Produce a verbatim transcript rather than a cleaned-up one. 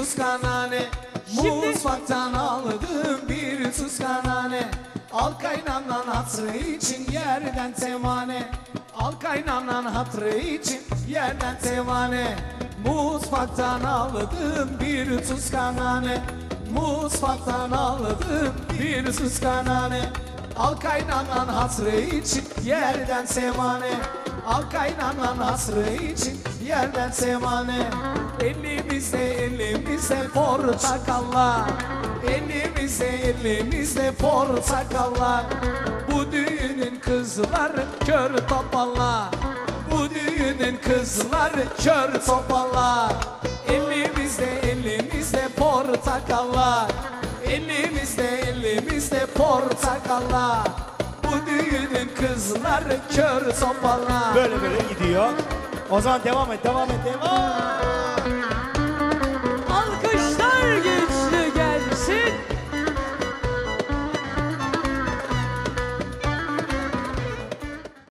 tutkan nane. Mutfaktan aldım bir tutkan nane. Al kaynanan hatırı için yerden tevane. Al kaynanan hatırı için yerden tevane. Mutfaktan aldım bir tutkan nane. Mutfaktan aldım bir tutkan nane. Al kaynanan hatırı için yerden sevane. Al kaynanan hatırı için yerden sevane. Elimizde elimizde portakallar. Elimizde elimizde portakallar. Bu düğünün kızları kör topallar. Bu düğünün kızları kör topallar. Elimizde elimizde portakallar. Elimizde elimizde portakallar. Bu düğünün kızları kör topallar. Böyle böyle gidiyor. O zaman devam et, devam et, devam.